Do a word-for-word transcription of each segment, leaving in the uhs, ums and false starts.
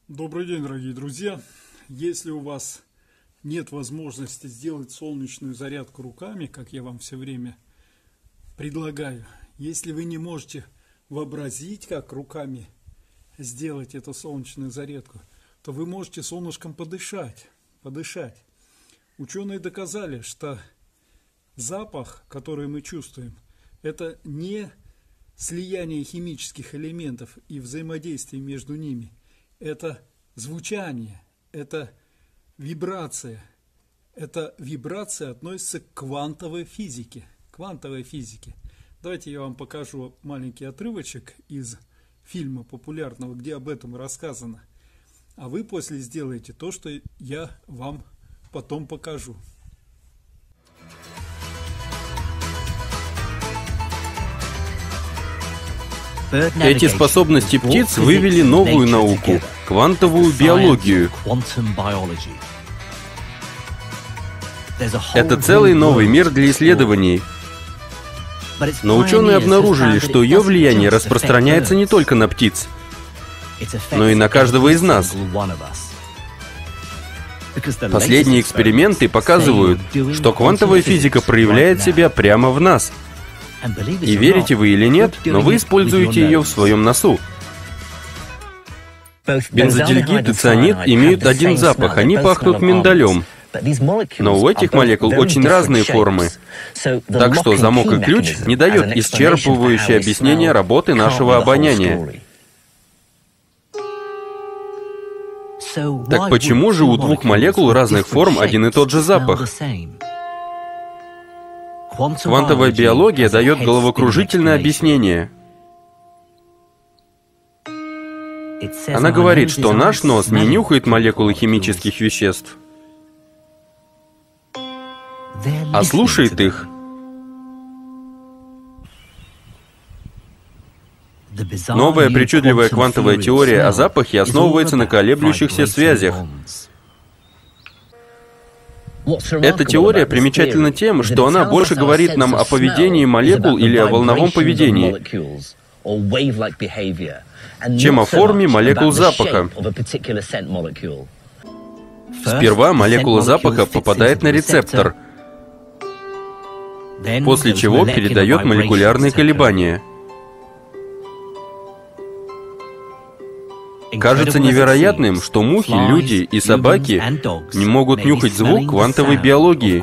Добрый день, дорогие друзья! Если у вас нет возможности сделать солнечную зарядку руками, как я вам все время предлагаю, если вы не можете вообразить, как руками сделать эту солнечную зарядку, то вы можете солнышком подышать, подышать. Ученые доказали, что запах, который мы чувствуем, это не слияние химических элементов и взаимодействие между ними. Это звучание, это вибрация. Эта вибрация относится к квантовой физике. Квантовой физике. Давайте я вам покажу маленький отрывочек из фильма популярного, где об этом рассказано. А вы после сделаете то, что я вам потом покажу. Эти способности птиц вывели новую науку – квантовую биологию. Это целый новый мир для исследований. Но ученые обнаружили, что ее влияние распространяется не только на птиц, но и на каждого из нас. Последние эксперименты показывают, что квантовая физика проявляет себя прямо в нас. И верите вы или нет, но вы используете ее в своем носу. Бензодиальгид и цианид имеют один запах, они пахнут миндалем. Но у этих молекул очень разные формы. Так что замок и ключ не дает исчерпывающее объяснение работы нашего обоняния. Так почему же у двух молекул разных форм один и тот же запах? Квантовая биология дает головокружительное объяснение. Она говорит, что наш нос не нюхает молекулы химических веществ, а слушает их. Новая причудливая квантовая теория о запахе основывается на колеблющихся связях. Эта теория примечательна тем, что она больше говорит нам о поведении молекул или о волновом поведении, чем о форме молекул запаха. Сперва молекула запаха попадает на рецептор, после чего передает молекулярные колебания. Кажется невероятным, что мухи, люди и собаки не могут нюхать звук квантовой биологии.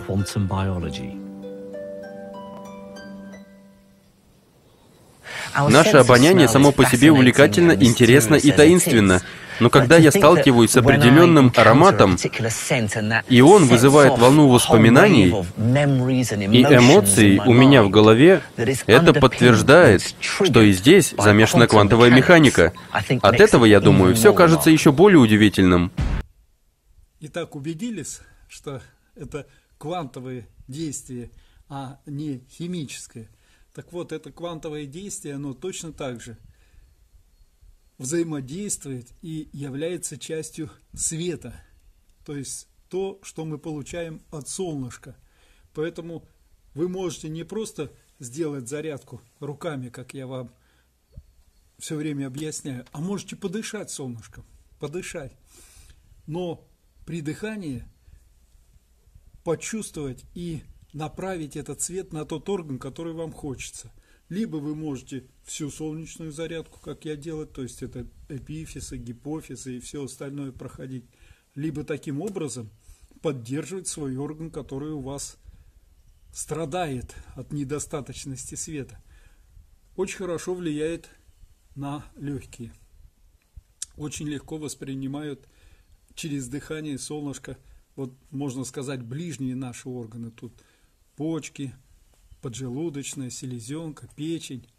Наше обоняние само по себе увлекательно, интересно и таинственно. Но когда я сталкиваюсь с определенным ароматом, и он вызывает волну воспоминаний и эмоций у меня в голове, это подтверждает, что и здесь замешана квантовая механика. От этого, я думаю, все кажется еще более удивительным. Итак, убедились, что это квантовое действие, а не химическое. Так вот, это квантовое действие, оно точно так же взаимодействует и является частью света, то есть то, что мы получаем от солнышка. Поэтому вы можете не просто сделать зарядку руками, как я вам все время объясняю, а можете подышать солнышком, подышать. Но при дыхании почувствовать и направить этот свет на тот орган, который вам хочется. Либо вы можете всю солнечную зарядку, как я делаю, то есть это эпифизы, гипофизы и все остальное проходить, либо таким образом поддерживать свой орган, который у вас страдает от недостаточности света. Очень хорошо влияет на легкие. Очень легко воспринимают через дыхание солнышко, вот можно сказать, ближние наши органы. Тут почки, поджелудочная, селезенка, печень.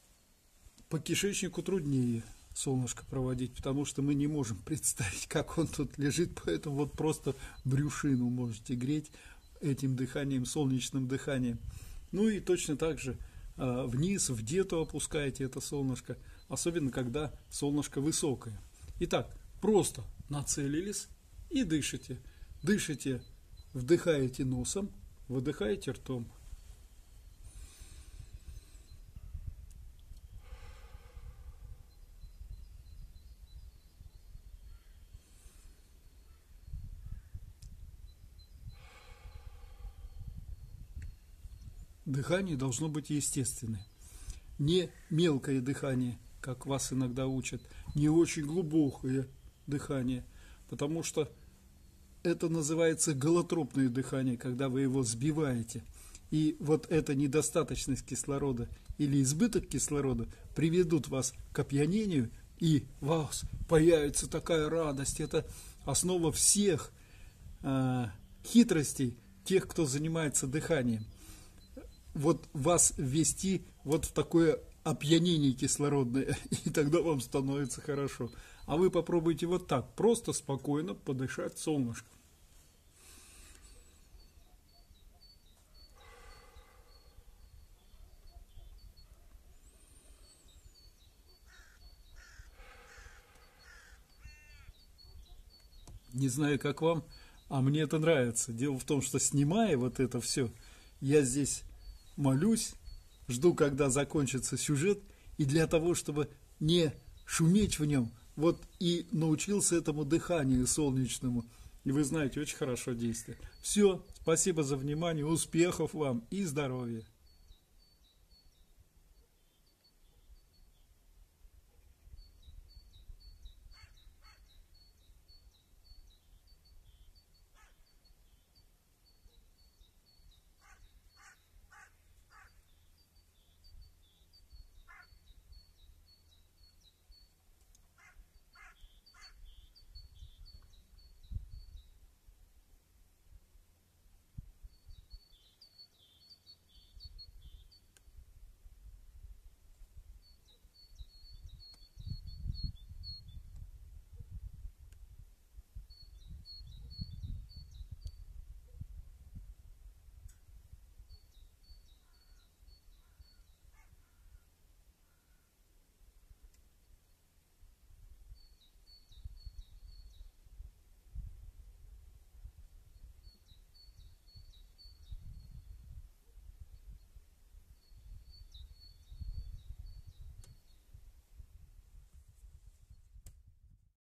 По кишечнику труднее солнышко проводить, потому что мы не можем представить, как он тут лежит, поэтому вот просто брюшину можете греть этим дыханием, солнечным дыханием. Ну и точно так же э, вниз, в диету опускаете это солнышко, особенно когда солнышко высокое. Итак, просто нацелились и дышите. Дышите, вдыхаете носом, выдыхаете ртом. Дыхание должно быть естественное. Не мелкое дыхание, как вас иногда учат, не очень глубокое дыхание, потому что это называется голотропное дыхание, когда вы его сбиваете. И вот эта недостаточность кислорода или избыток кислорода приведут вас к опьянению, и у вас появится такая радость. Это основа всех э, хитростей тех, кто занимается дыханием. Вот вас ввести вот в такое опьянение кислородное, и тогда вам становится хорошо. А вы попробуйте вот так, просто спокойно подышать солнышком. Не знаю, как вам, а мне это нравится. Дело в том, что снимая вот это все, я здесь молюсь, жду, когда закончится сюжет, и для того, чтобы не шуметь в нем, вот и научился этому дыханию солнечному. И вы знаете, очень хорошо действует. Все, спасибо за внимание, успехов вам и здоровья.